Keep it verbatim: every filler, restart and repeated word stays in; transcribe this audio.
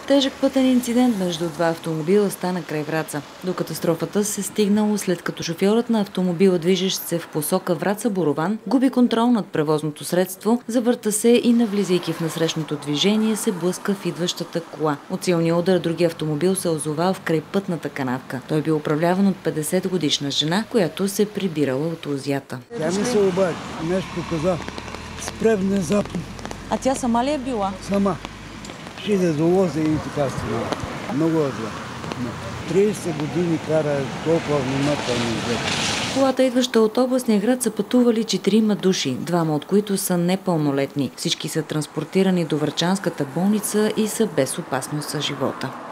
Тежък пътен инцидент между два автомобила стана край Враца. До катастрофата се стигнало след като шофьорът на автомобила, движещ се в посока Враца-Борован, губи контрол над превозното средство, завърта се и навлизайки в насрещното движение се блъска в идващата кола. От силния удар други автомобил се озовал в крайпътната канавка. Той бил управляван от петдесет годишна жена, която се прибирала от Лозята. Тя ми се обади, нещо каза, спре внезапно. А тя сама ли е била? Сама. Шиде до Лоза и така стана. Много е зле. трийсет години кара толкова внимателно взето. Колата, идваща от областния град, са пътували четирима души, двама от които са непълнолетни. Всички са транспортирани до Врачанската болница и са без опасност за живота.